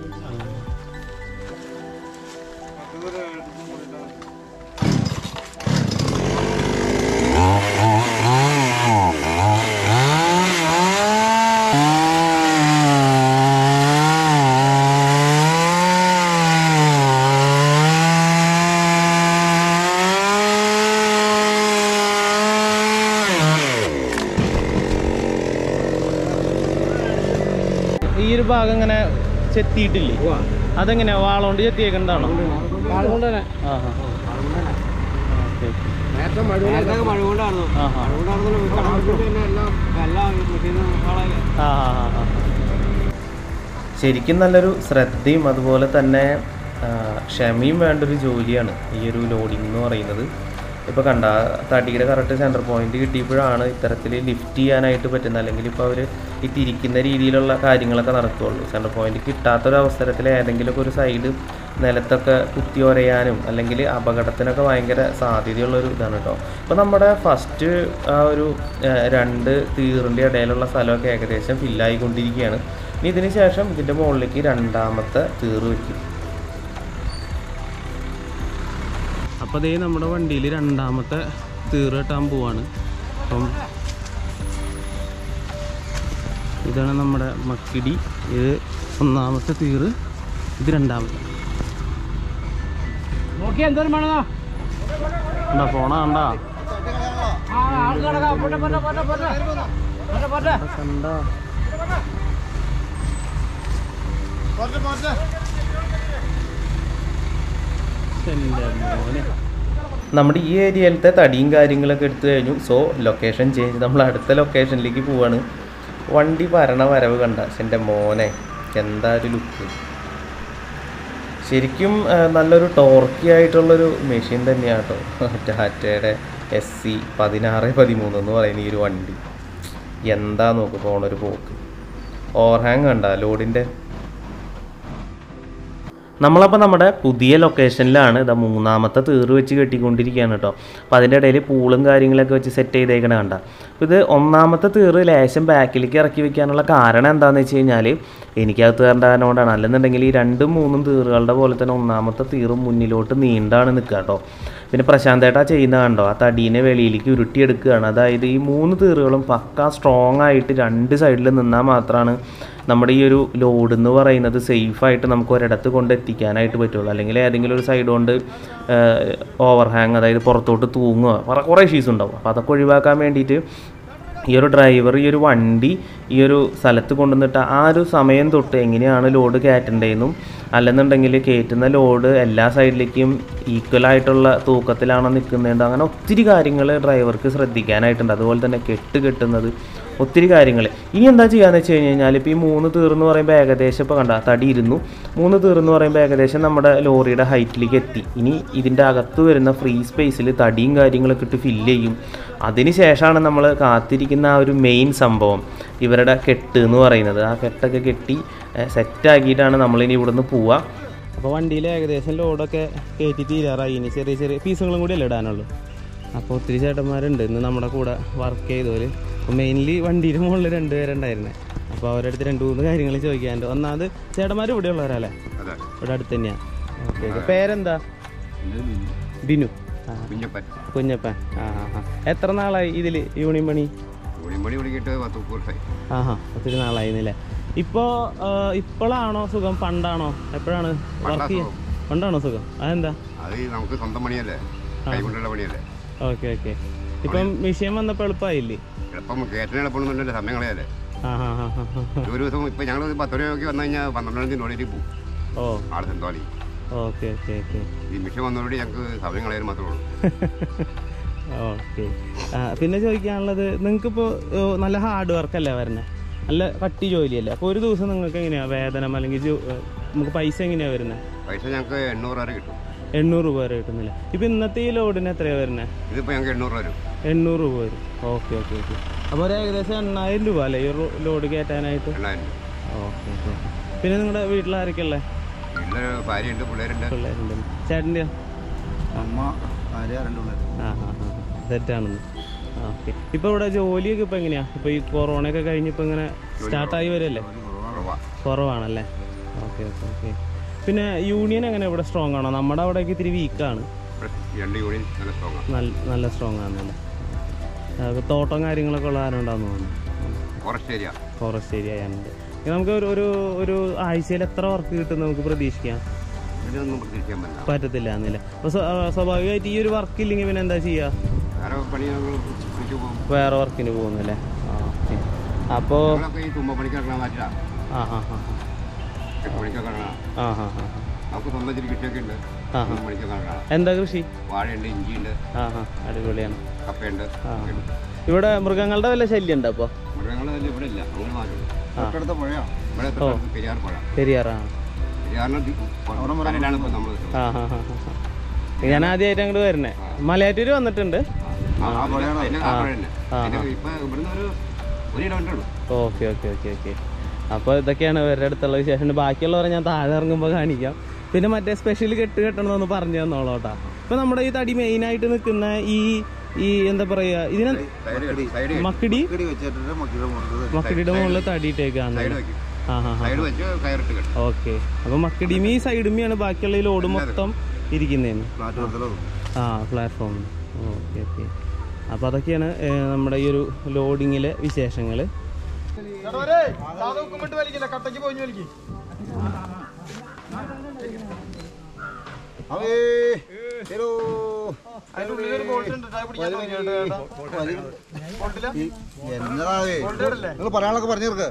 ഈ ഒരു ഭാഗം ഇങ്ങനെ ചെത്തിയിട്ടില്ലേ, അതെങ്ങനെയാ വാളോണ്ട് ചെത്തിയേക്കണ്ടാണോ? ശരിക്കും നല്ലൊരു ശ്രദ്ധയും അതുപോലെ തന്നെ ക്ഷമയും വേണ്ടൊരു ജോലിയാണ് ഈ ഒരു ലോഡിംഗ് എന്ന് പറയുന്നത്. ഇപ്പോൾ കണ്ട തടിയുടെ കറക്റ്റ് സെൻറ്റർ പോയിന്റ് കിട്ടിയപ്പോഴാണ് ഇത്തരത്തിൽ ലിഫ്റ്റ് ചെയ്യാനായിട്ട് പറ്റുന്നത്. അല്ലെങ്കിൽ ഇപ്പോൾ അവർ ഈ തിരിക്കുന്ന രീതിയിലുള്ള കാര്യങ്ങളൊക്കെ നടക്കുകയുള്ളൂ. സെൻറ്റർ പോയിന്റ് കിട്ടാത്തൊരവസരത്തിൽ ഏതെങ്കിലുമൊക്കെ ഒരു സൈഡ് നിലത്തൊക്കെ കുത്തി ഒരയാനും അല്ലെങ്കിൽ അപകടത്തിനൊക്കെ ഭയങ്കര സാധ്യതയുള്ളൊരു ഇതാണ് കേട്ടോ. അപ്പോൾ നമ്മുടെ ഫസ്റ്റ് ആ ഒരു 2 തീറിൻ്റെ ഇടയിലുള്ള സ്ഥലമൊക്കെ ഏകദേശം ഫില്ലായിക്കൊണ്ടിരിക്കുകയാണ്. ഇനി ഇതിന് ശേഷം ഇതിൻ്റെ മുകളിലേക്ക് 2ാമത്തെ തീറ് വയ്ക്കും. അപ്പോൾ അതേ നമ്മുടെ വണ്ടിയിൽ 2ാമത്തെ തീറ് കെട്ടാൻ പോവാണ്. അപ്പം ഇതാണ് നമ്മുടെ മക്കിടി. ഇത് 1ാമത്തെ തീറ്, ഇത് 2ാമത്തെ. എന്താ ഫോണാ കണ്ടാ നമ്മുടെ ഈ ഏരിയയിലത്തെ തടിയും കാര്യങ്ങളൊക്കെ എടുത്തു കഴിഞ്ഞു. സോ ലൊക്കേഷൻ ചേഞ്ച്, നമ്മൾ അടുത്ത ലൊക്കേഷനിലേക്ക് പോവാണ്. വണ്ടി വരണ വരവ് കണ്ട എൻ്റെ മോനെ, എന്താ ഒരു ലുക്ക്. ശരിക്കും നല്ലൊരു ടോർക്കി ആയിട്ടുള്ളൊരു മെഷീൻ തന്നെയാണ് കേട്ടോ ടാറ്റയുടെ SC 1613 എന്ന് പറയുന്ന ഈ ഒരു വണ്ടി. എന്താ നോക്ക് പോണൊരു പോക്ക്. ഓവർഹാങ് കണ്ട ലോഡിൻ്റെ. നമ്മളപ്പോൾ നമ്മുടെ പുതിയ ലൊക്കേഷനിലാണ്. ഇതാ 3ാമത്തെ തീറ് വെച്ച് കെട്ടിക്കൊണ്ടിരിക്കുകയാണ് കേട്ടോ. അപ്പോൾ അതിൻ്റെ ഇടയിൽ പൂളും കാര്യങ്ങളൊക്കെ വെച്ച് സെറ്റ് ചെയ്തേക്കണ കണ്ട. അപ്പോൾ ഇത് 1ാമത്തെ തീറ് ലേശം ബാക്കിലേക്ക് ഇറക്കി വെക്കാനുള്ള കാരണം എന്താണെന്ന് വെച്ച് കഴിഞ്ഞാൽ എനിക്കകത്ത് കയറേണ്ട കാരണം കൊണ്ടാണ്. അല്ലെന്നുണ്ടെങ്കിൽ ഈ 2ഉം 3ഉം തീറുകളുടെ പോലെ തന്നെ 1ാമത്തെ തീറും മുന്നിലോട്ട് നീണ്ടാണ് നിൽക്കുക കേട്ടോ. പിന്നെ പ്രശാന്തേട്ടാ ചെയ്യുന്ന കണ്ടോ, ആ തടീനെ വെളിയിലേക്ക് ഉരുട്ടിയെടുക്കുകയാണ്. അതായത് ഈ 3 തീറുകളും പക്ക സ്ട്രോങ് ആയിട്ട് 2 സൈഡിൽ നിന്നാൽ മാത്രമാണ് നമ്മുടെ ഈ ഒരു ലോഡ് എന്ന് പറയുന്നത് സേഫായിട്ട് നമുക്ക് ഒരിടത്ത് കൊണ്ട് എത്തിക്കാനായിട്ട് പറ്റുള്ളൂ. അല്ലെങ്കിൽ ഏതെങ്കിലും ഒരു സൈഡ് കൊണ്ട് ഓവർഹാങ്, അതായത് പുറത്തോട്ട് തൂങ്ങുക, കുറേ ഇഷ്യൂസ് ഉണ്ടാവും. അപ്പോൾ അതൊക്കെ ഒഴിവാക്കാൻ വേണ്ടിയിട്ട് ഈ ഒരു ഡ്രൈവർ ഈ ഒരു വണ്ടി ഈ ഒരു സ്ഥലത്ത് കൊണ്ടുവന്നിട്ട് ആ ഒരു സമയം തൊട്ട് എങ്ങനെയാണ് ലോഡ് കയറ്റേണ്ടതെന്നും അല്ലെന്നുണ്ടെങ്കിൽ കയറ്റുന്ന ലോഡ് എല്ലാ സൈഡിലേക്കും ഈക്വലായിട്ടുള്ള തൂക്കത്തിലാണോ നിൽക്കുന്നതെന്ന് അങ്ങനെ ഒത്തിരി കാര്യങ്ങൾ ഡ്രൈവർക്ക് ശ്രദ്ധിക്കാനായിട്ടുണ്ട്. അതുപോലെ തന്നെ കെട്ടുന്നത് ഒത്തിരി കാര്യങ്ങൾ. ഇനി എന്താ ചെയ്യാന്ന് വെച്ച് കഴിഞ്ഞാൽ ഇപ്പോൾ ഈ 3 തീർന്ന് പറയുമ്പോൾ ഏകദേശം ഇപ്പോൾ കണ്ട തടി ഇരുന്നു 3 തീർന്ന് പറയുമ്പോൾ ഏകദേശം നമ്മുടെ ലോറിയുടെ ഹൈറ്റിലേക്ക് എത്തി. ഇനി ഇതിൻ്റെ അകത്ത് വരുന്ന ഫ്രീ സ്പേസിൽ തടിയും കാര്യങ്ങളൊക്കെ ഇട്ട് ഫില്ല് ചെയ്യും. അതിന് ശേഷമാണ് നമ്മൾ കാത്തിരിക്കുന്ന ആ ഒരു മെയിൻ സംഭവം, ഇവരുടെ കെട്ട് എന്ന് പറയുന്നത്. ആ കെട്ടൊക്കെ കെട്ടി സെറ്റാക്കിയിട്ടാണ് നമ്മളിനി ഇവിടുന്ന് പോവുക. അപ്പോൾ വണ്ടിയിൽ ഏകദേശം ലോഡൊക്കെ കയറ്റി തീരാറായി. ഇനി ചെറിയ ചെറിയ പീസുകളും കൂടി അല്ലേ ഇടാനുള്ളൂ. അപ്പോൾ ഒത്തിരി ചേട്ടന്മാരുണ്ട് ഇന്ന് നമ്മുടെ കൂടെ വർക്ക് ചെയ്തവർ. അപ്പോൾ മെയിൻലി വണ്ടിയുടെ മുകളിൽ 2 പേരുണ്ടായിരുന്നേ. അപ്പോൾ അവരുടെ അടുത്ത് 2-3 കാര്യങ്ങൾ ചോദിക്കാനുണ്ട്. ഒന്നാമത് ചേട്ടന്മാർ ഇവിടെ ഉള്ളവരല്ലേ? ഇവിടെ അടുത്ത് തന്നെയാണ്. ഓക്കെ. പേരെന്താ? ബിനു. കുഞ്ഞപ്പൻ. എത്ര നാളായി ഇതിൽ യൂണിയൻ പണി? ഒത്തിരി നാളായിരുന്നില്ലേ? ഇപ്പോഴാണോ സുഖം, പണ്ടാണോ, എപ്പോഴാണ് വർക്ക് ചെയ്യാൻ? പണ്ടാണോ സുഖം? അതെന്താ? നമുക്ക് സ്വന്തം പണിയല്ലേ, കൈകൊണ്ടുള്ള പണിയല്ലേ. Okay okay. ഇപ്പം വിഷയം വന്നപ്പോൾ എളുപ്പമായില്ലേ? എളുപ്പം കയറ്റിന് എളുപ്പം സമയം കളയല്ലേ. ഒരു ദിവസം ഇപ്പം ഞങ്ങൾ 10 രൂപയ്ക്ക് വന്നു കഴിഞ്ഞാൽ 12 ഓടിയിട്ട് പോകും. ആളെ സെന്തോളി. Okay okay okay. ഈ മിഷൻ വന്നതോടെ ഞങ്ങൾക്ക് സമയം കളയാൻ മാത്രമേ ഉള്ളൂ. ഓക്കെ. പിന്നെ ചോദിക്കാനുള്ളത്, നിങ്ങൾക്കിപ്പോൾ നല്ല ഹാർഡ് വർക്കല്ലേ വരുന്നത്, നല്ല കട്ടി ജോലിയല്ലേ? അപ്പോൾ ഒരു ദിവസം നിങ്ങൾക്ക് എങ്ങനെയാണ് വേതനം, അല്ലെങ്കിൽ നമുക്ക് പൈസ എങ്ങനെയാണ് വരുന്നത്? പൈസ ഞങ്ങൾക്ക് 800 വരെ കിട്ടും. 800 രൂപ വരെ കിട്ടുന്നില്ല. ഇപ്പം ഇന്നത്തെ ഈ ലോഡിന് എത്രയാണ് വരുന്നത്? ഇതിപ്പോൾ ഞങ്ങൾക്ക് 800 വരും. 800 രൂപ വരും. Okay okay okay. അപ്പോൾ ഒരു ഏകദേശം 8000 രൂപ അല്ലേ ഈ ലോഡ് കയറ്റാനായിട്ട്? 8000. Okay okay. പിന്നെ നിങ്ങളുടെ വീട്ടിലാരൊക്കെ ഉള്ളത്? വീട്ടിൽ ഭാര്യയുണ്ട്, പിള്ളേരുണ്ട്. പിള്ളേരുണ്ട്. ചേട്ടൻ്റെയോ? അമ്മ, ഭാര്യ, 2 പിള്ളേർ. സെറ്റാണെന്ന്. ഓക്കെ. ഇപ്പോൾ ഇവിടെ ജോലിയൊക്കെ ഇപ്പോൾ എങ്ങനെയാണ്? ഇപ്പോൾ ഈ കൊറോണയൊക്കെ കഴിഞ്ഞിപ്പോൾ ഇങ്ങനെ സ്റ്റാർട്ടായി വരല്ലേ? കുറവാണല്ലേ? Okay okay okay. പിന്നെ യൂണിയൻ എങ്ങനെ ഇവിടെ സ്ട്രോങ് ആണോ? നമ്മുടെ അവിടേക്ക് ഇത്തിരി വീക്കാണ്. നല്ല സ്ട്രോങ് ആണല്ലേ? തോട്ടം കാര്യങ്ങളൊക്കെ ഉള്ള ആരും ഉണ്ടാകുന്നു തോന്നുന്നു. ഫോറസ്റ്റ് ഏരിയ ആയതുകൊണ്ട് നമുക്ക് ഒരു ആഴ്ചയിൽ എത്ര വർക്ക് കിട്ടും നമുക്ക് പ്രതീക്ഷിക്കാം? പറ്റത്തില്ല എന്നല്ലേ? അപ്പോൾ സ്വാഭാവികമായിട്ട് ഈ ഒരു വർക്ക് ഇല്ലെങ്കിൽ പിന്നെ എന്താ ചെയ്യുക? വേറെ വർക്കിന് പോകുന്നല്ലേ? ഓക്കെ. അപ്പോൾ എന്താ കൃഷി? വാഴയുണ്ട്, ഇഞ്ചിയുണ്ട്. അടിപൊളിയാണ്. കപ്പയുണ്ട്. ഇവിടെ മൃഗങ്ങളുടെ വല്ല ശല്യം ഉണ്ടോ? അപ്പോൾ മൃഗങ്ങളുടെ ഇവിടെ ഇല്ല. പെരിയാറാണ്. ഞാൻ ആദ്യമായിട്ട് അങ്ങോട്ട് വരുന്നേ. മലയാറ്റൂര് വന്നിട്ടുണ്ട്. Okay okay okay okay. അപ്പോൾ ഇതൊക്കെയാണ് ഇവരുടെ അടുത്തുള്ള വിശേഷം. ബാക്കിയുള്ളവരെ ഞാൻ താഴെ ഇറങ്ങുമ്പോൾ കാണിക്കാം. പിന്നെ മറ്റേ സ്പെഷ്യൽ കെട്ടണമെന്ന് പറഞ്ഞു തന്നോളൂ കേട്ടോ. ഇപ്പം നമ്മുടെ ഈ തടി മെയിനായിട്ട് നിൽക്കുന്ന ഈ എന്താ പറയുക, ഇതിനെ മക്കിടിയുടെ മുകളിൽ തടിയിട്ടേക്കാണ്. ഓക്കെ. അപ്പോൾ മക്കിടിമി ഈ സൈഡുമിയാണ് ബാക്കിയുള്ള ഈ ലോഡ് മൊത്തം ഇരിക്കുന്നതെന്ന്. പ്ലാറ്റ്ഫോമിൽ. Okay okay. അപ്പോൾ അതൊക്കെയാണ് നമ്മുടെ ഈ ഒരു ലോഡിങ്ങിലെ വിശേഷങ്ങൾ. പറയാനൊക്കെ പറഞ്ഞു.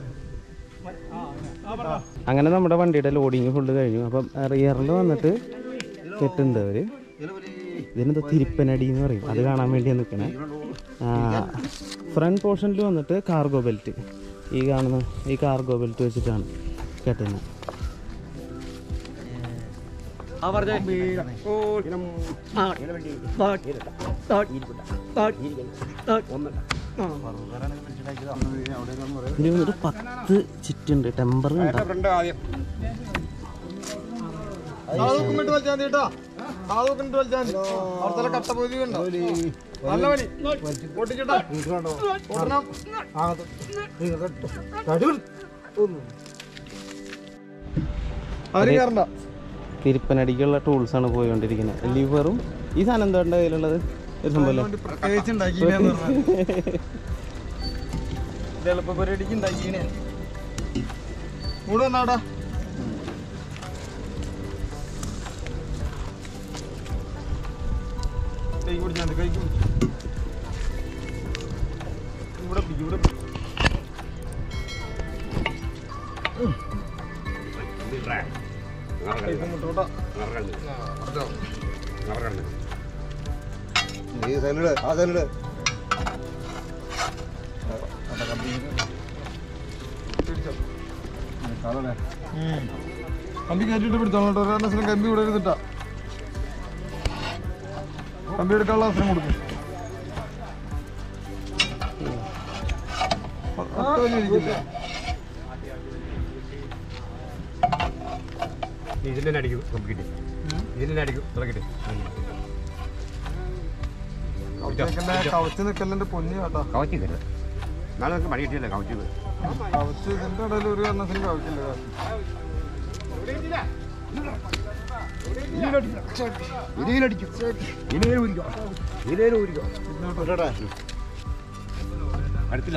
അങ്ങനെ നമ്മുടെ വണ്ടിയുടെ ലോഡിങ് ഫുള്ള് കഴിഞ്ഞു. അപ്പം റിയറിൽ വന്നിട്ട് കെട്ടുണ്ട് അവര്. ഇതിനെന്താ തിരുപ്പനടി എന്ന് പറയും, അത് കാണാൻ വേണ്ടി നിൽക്കണേ. ഫ്രണ്ട് പോർഷനിൽ വന്നിട്ട് കാർഗോ ബെൽറ്റ്, ഈ കാണുന്ന ഈ കാർഗോ ബെൽറ്റ് വെച്ചിട്ടാണ് കെട്ടുന്നത്. ഒരു 10 ചുറ്റുണ്ട്. ടെമ്പർ തിരുപ്പനടിക്കുള്ള ടൂൾസ് ആണ് പോയിക്കൊണ്ടിരിക്കുന്നത്. ലിവറും ഈ സാധനം എന്താ കയ്യിലുള്ളത്? ഒരു സംഭവം എളുപ്പപരിപാടിക്ക് ഉണ്ടാക്കിയേ. കൂടെ വന്നാടാ. കൈ കുടിച്ചാൽ കൈ ഇവിടെ ഇവിടെ കമ്പി കയറ്റിട്ട് പിടിച്ചോളൂ. ഒരെണ്ണത്തിന് കമ്പി ഇവിടെ ഇരുന്നിട്ടാ കമ്പി എടുക്കാനുള്ള അവസരം കൊടുക്കും. ഇതിന്റെ അടിക്കും കമ്പിക്കിട്ട്, ഇതിന്റെ അടിക്കും തുടക്കിട്ട് കവച്ച് നിൽക്കല്ലേ പൊന്നി കേട്ടോ. കവച്ച് നാളെ നമുക്ക് മണി കിട്ടിയല്ലേ കവച്ച്. കവച്ച് ഇതിന്റെ ഇടയിൽ ഒരു എണ്ണത്തിന് കവച്ചില്ല. അടുത്തില്ല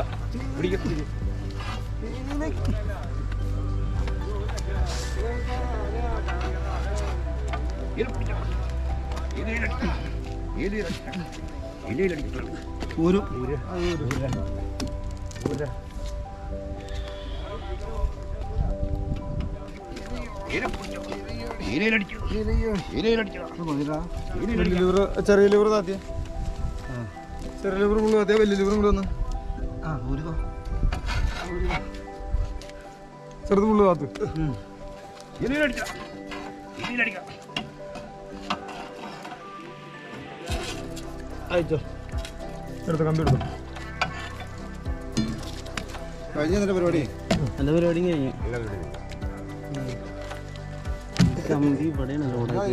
ചെറിയ ലിവർ താത്തിയ ചെറിയ ലിവർ മുള്ളു താത്തിയ വലിയ ലിവർ മുള്ളു വന്ന് ചെറുത് മുള്ളു താത്ത് അയച്ചോ എടുത്ത കമ്പി എടുത്തു കഴിഞ്ഞ പരിപാടി എൻ്റെ പരിപാടിയും കഴിഞ്ഞു കമ്പി ഇവിടെയാണ് ലോഡാക്കി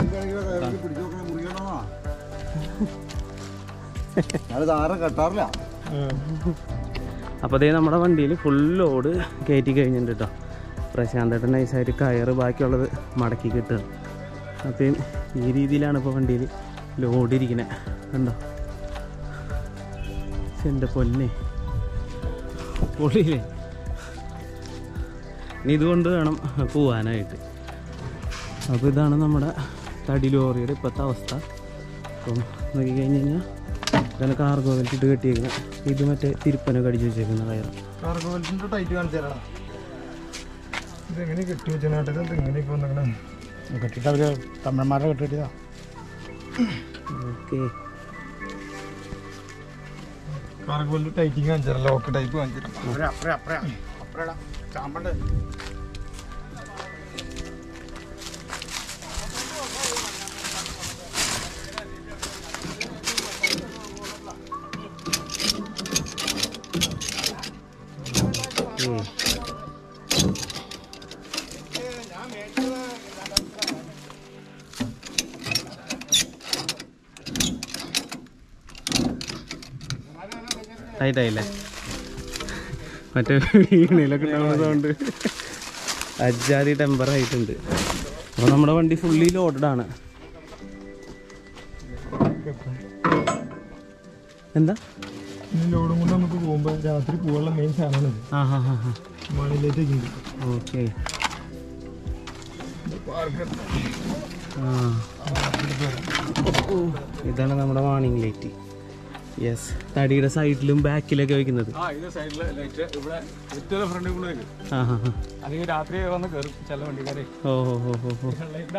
കെട്ടാറില്ല. അപ്പോൾ അതേ നമ്മുടെ വണ്ടിയിൽ ഫുൾ ലോഡ് കയറ്റി കഴിഞ്ഞിട്ടുണ്ട് കേട്ടോ. പ്രശാന്തേട്ടൻ നൈസായിട്ട് കയറ് ബാക്കിയുള്ളത് മടക്കി കിട്ടുക. അപ്പം ഈ രീതിയിലാണ് ഇപ്പോൾ വണ്ടിയിൽ ലോഡ് ഇരിക്കുന്നത്. കണ്ടോ എൻ്റെ പൊന്നെ പൊളിയില്ലേ. ഇനി ഇതുകൊണ്ട് വേണം പോവാനായിട്ട്. അപ്പോൾ ഇതാണ് നമ്മുടെ തടി ലോറിയുടെ ഇപ്പോഴത്തെ അവസ്ഥ. അപ്പം നോക്കി കഴിഞ്ഞ് കഴിഞ്ഞാൽ ഇതാണ് കാർഗോ ബെൽറ്റ് ഇട്ട് കെട്ടിയേക്കുന്നത്. ഇത് മറ്റേ തിരുപ്പനൊക്കെ അടിച്ച് വെച്ചേക്കുന്ന കയറ്. കാർഗോ ബെൽറ്റിന്റെ ടൈറ്റ് കാണിച്ചു തരാം. ഇതെങ്ങനെ കെട്ടി വെച്ചാട്ട് ഇങ്ങനെയൊക്കെ വന്നേക്കണേ. കെട്ടിട്ട് അവര് തമിഴന്മാരെ കെട്ടിട്ടാ. ഓക്കെ കാർഗോ ബെൽറ്റ് ടൈറ്റിങ് കാണിച്ചു തരാം. ലോക്ക് ടൈപ്പ് കാണിച്ചു തരാം. ടൈറ്റായില്ലേ? മറ്റേ വീണിലൊക്കെ ഉണ്ടാവുന്നതുകൊണ്ട് അജാതി ടെമ്പർ ആയിട്ടുണ്ട്. അപ്പോൾ നമ്മുടെ വണ്ടി ഫുള്ളി ലോഡാണ്. എന്താ ലോഡും കൊണ്ട് നമുക്ക് പോകുമ്പോൾ രാത്രി പോകാനുള്ള മെയിൻ സാധനമാണ്. മണിലേക്ക് ഓക്കെ. ഇതാണ് നമ്മുടെ വാണിംഗ് ലൈറ്റ്. യെസ്, തടിയുടെ സൈഡിലും ബാക്കിലൊക്കെ വെക്കുന്നത്. അല്ലെങ്കിൽ രാത്രി വന്ന് കയറും ചില വണ്ടിക്കാരെ. ഓ ഹോ ഹോ ഹോ ഹോ.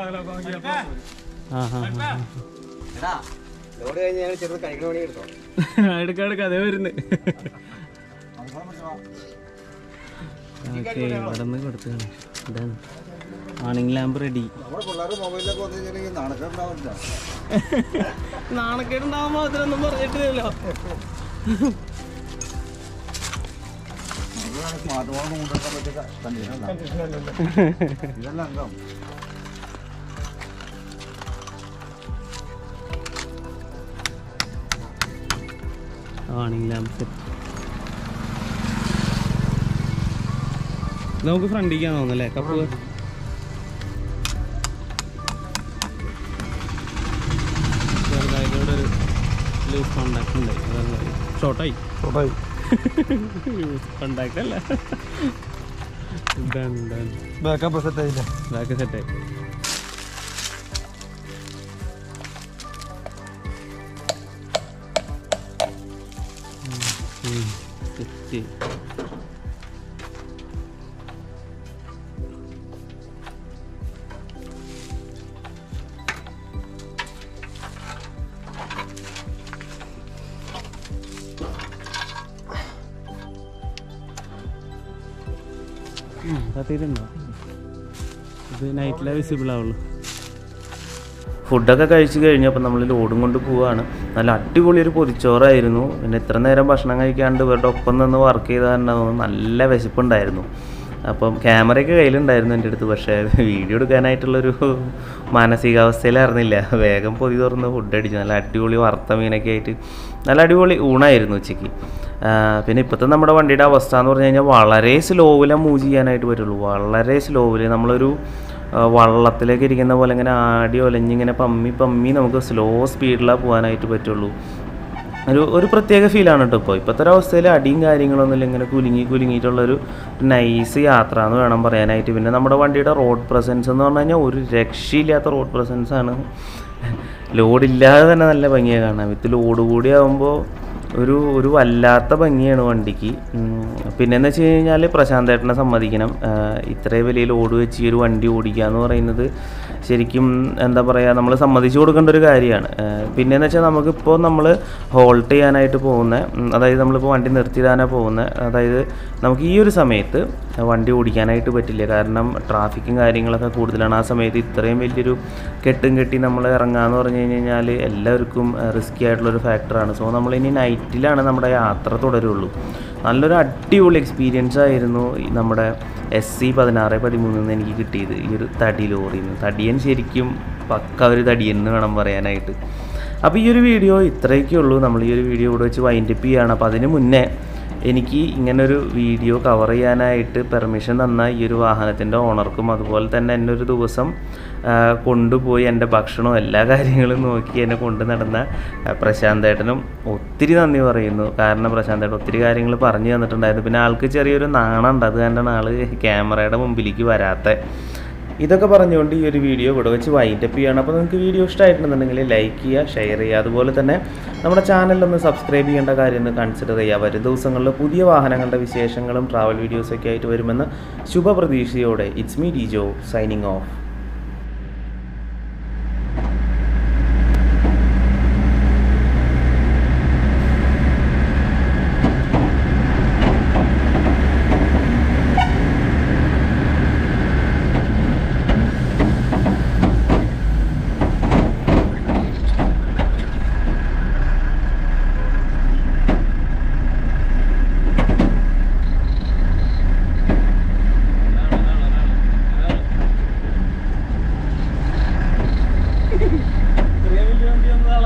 എടുക്കാം അതേ വരുന്നത്. ഓക്കെ, ഇവിടെ നിന്ന് കൊടുത്താണ്. ഇതാണ് വാണിംഗ് ലാമ്പ് റെഡി. നാണക്കേടുണ്ടാവാൻ മാത്രമൊന്നും പറഞ്ഞിട്ടില്ലല്ലോ. Warning lamp set. നമുക്ക് ഫ്രണ്ടിക്കാൻ തോന്നുന്നല്ലേ കപ്പ്. ചെറുതായിട്ടോടെ ഒരു ലൂസ് കോണ്ടാക്ട് ഉണ്ടായി. ഷോർട്ടായി കോണ്ടാക്ട് അല്ല. ബാക്കപ്പ് സെറ്റ് ആയില്ലേ? ബാക്ക് സെറ്റായി. സെറ്റ്. കത്തിയിട്ടുണ്ടോ? ഇത് നൈറ്റിലെ വിസിബിൾ ആവുള്ളൂ. ഫുഡൊക്കെ കഴിച്ച് കഴിഞ്ഞപ്പോൾ നമ്മൾ ലോഡും കൊണ്ട് പോവുകയാണ്. നല്ല അടിപൊളി ഒരു പൊതിച്ചോറായിരുന്നു. പിന്നെ ഇത്ര നേരം ഭക്ഷണം കഴിക്കാണ്ട് ഇവരുടെ ഒപ്പം നിന്ന് വർക്ക് ചെയ്ത കാരണം നല്ല വിശപ്പുണ്ടായിരുന്നു. അപ്പം ക്യാമറയൊക്കെ കയ്യിലുണ്ടായിരുന്നു എൻ്റെ അടുത്ത്. പക്ഷേ വീഡിയോ എടുക്കാനായിട്ടുള്ളൊരു മാനസികാവസ്ഥയിലായിരുന്നില്ല. വേഗം പൊതി തുറന്ന് ഫുഡ് അടിച്ചു. നല്ല അടിപൊളി വറുത്ത മീനൊക്കെ ആയിട്ട് നല്ല അടിപൊളി ഊണായിരുന്നു ഉച്ചയ്ക്ക്. പിന്നെ ഇപ്പോഴത്തെ നമ്മുടെ വണ്ടിയുടെ അവസ്ഥ എന്ന് പറഞ്ഞു കഴിഞ്ഞാൽ വളരെ സ്ലോവിലാണ് മൂവ് ചെയ്യാനായിട്ട് പറ്റുള്ളൂ. വളരെ സ്ലോവിൽ നമ്മളൊരു വള്ളത്തിലേക്ക് ഇരിക്കുന്ന പോലെ ഇങ്ങനെ ആടി ഒലഞ്ഞിങ്ങനെ പമ്മി നമുക്ക് സ്ലോ സ്പീഡിലാണ് പോകാനായിട്ട് പറ്റുള്ളൂ. ഒരു പ്രത്യേക ഫീലാണ് കേട്ടോ. ഇപ്പോഴത്തെ ഒരു അവസ്ഥയിൽ അടിയും കാര്യങ്ങളൊന്നുമില്ല, ഇങ്ങനെ കുലുങ്ങിയിട്ടുള്ളൊരു നൈസ് യാത്ര എന്ന് വേണം പറയാനായിട്ട്. പിന്നെ നമ്മുടെ വണ്ടിയുടെ റോഡ് പ്രസൻസ് എന്ന് പറഞ്ഞു കഴിഞ്ഞാൽ ഒരു രക്ഷയില്ലാത്ത റോഡ് പ്രസൻസാണ്. ലോഡില്ലാതെ തന്നെ നല്ല ഭംഗിയാണ് കാണാൻ. വിത്ത് ലോഡ് കൂടി ആകുമ്പോൾ ഒരു വല്ലാത്ത ഭംഗിയാണ് വണ്ടിക്ക്. പിന്നെയെന്ന് വെച്ച് കഴിഞ്ഞാൽ പ്രശാന്തേട്ടനെ സമ്മതിക്കണം, ഇത്രയും വലിയ ലോഡ് വെച്ച് ഈ ഒരു വണ്ടി ഓടിക്കുക എന്ന് പറയുന്നത് ശരിക്കും എന്താ പറയുക, നമ്മൾ സമ്മതിച്ചു കൊടുക്കേണ്ട ഒരു കാര്യമാണ്. പിന്നെയെന്ന് വെച്ചാൽ നമുക്കിപ്പോൾ നമ്മൾ ഹോൾട്ട് ചെയ്യാനായിട്ട് പോകുന്നത്, അതായത് നമ്മളിപ്പോൾ വണ്ടി നിർത്തിയിടാനാണ് പോകുന്നത്, അതായത് നമുക്ക് ഈ ഒരു സമയത്ത് വണ്ടി ഓടിക്കാനായിട്ട് പറ്റില്ല. കാരണം ട്രാഫിക്കും കാര്യങ്ങളൊക്കെ കൂടുതലാണ്. ആ സമയത്ത് ഇത്രയും വലിയൊരു കെട്ടി നമ്മൾ ഇറങ്ങാമെന്ന് പറഞ്ഞു കഴിഞ്ഞാൽ എല്ലാവർക്കും റിസ്ക്കി ആയിട്ടുള്ളൊരു ഫാക്ടറാണ്. സോ നമ്മളിനി നൈറ്റിലാണ് നമ്മുടെ യാത്ര തുടരുള്ളൂ. നല്ലൊരു അടിപൊളി എക്സ്പീരിയൻസ് ആയിരുന്നു നമ്മുടെ SC1613 എനിക്ക് കിട്ടിയത് ഈ ഒരു തടി ലോറിയിൽ നിന്ന്. തടിയൻ ശരിക്കും പക്ക ഒരു തടിയൻ എന്ന് വേണം പറയാനായിട്ട്. അപ്പോൾ ഈ ഒരു വീഡിയോ ഇത്രയൊക്കെ ഉള്ളൂ. നമ്മൾ ഈ ഒരു വീഡിയോ ഇവിടെ വെച്ച് വൈൻഡപ്പ് ചെയ്യുകയാണ്. അപ്പോൾ അതിന് മുന്നേ എനിക്ക് ഇങ്ങനൊരു വീഡിയോ കവർ ചെയ്യാനായിട്ട് പെർമിഷൻ തന്ന ഈ ഒരു വാഹനത്തിൻ്റെ ഓണർക്കും അതുപോലെ തന്നെ എന്നെ ഒരു ദിവസം കൊണ്ടുപോയി എൻ്റെ ഭക്ഷണവും എല്ലാ കാര്യങ്ങളും നോക്കി എന്നെ കൊണ്ട് നടന്ന പ്രശാന്തേട്ടനും ഒത്തിരി നന്ദി പറയുന്നു. കാരണം പ്രശാന്തേട്ടൻ ഒത്തിരി കാര്യങ്ങൾ പറഞ്ഞു തന്നിട്ടുണ്ടായിരുന്നു. പിന്നെ ആൾക്ക് ചെറിയൊരു നാണുണ്ട്, അത് കണ്ടാണ് ആൾ ക്യാമറയുടെ മുമ്പിലേക്ക് വരാത്ത. ഇതൊക്കെ പറഞ്ഞുകൊണ്ട് ഈ ഒരു വീഡിയോ ഇവിടെ വെച്ച് വൈൻഡപ്പ് ചെയ്യുകയാണ്. അപ്പോൾ നിങ്ങൾക്ക് വീഡിയോ ഇഷ്ടമായിട്ടുണ്ടെന്നുണ്ടെങ്കിൽ ലൈക്ക് ചെയ്യുക, ഷെയർ ചെയ്യുക, അതുപോലെ തന്നെ നമ്മുടെ ചാനലൊന്ന് സബ്സ്ക്രൈബ് ചെയ്യേണ്ട കാര്യം ഒന്ന് കൺസിഡർ ചെയ്യുക. വരും ദിവസങ്ങളിൽ പുതിയ വാഹനങ്ങളുടെ വിശേഷങ്ങളും ട്രാവൽ വീഡിയോസൊക്കെ ആയിട്ട് വരുമെന്ന് ശുഭപ്രതീക്ഷയോടെ it's me Dijo signing off.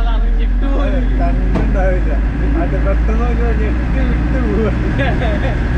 കണ്ടുണ്ടാവില്ല, അത് പെട്ടെന്ന് വിട്ടു പോവാ.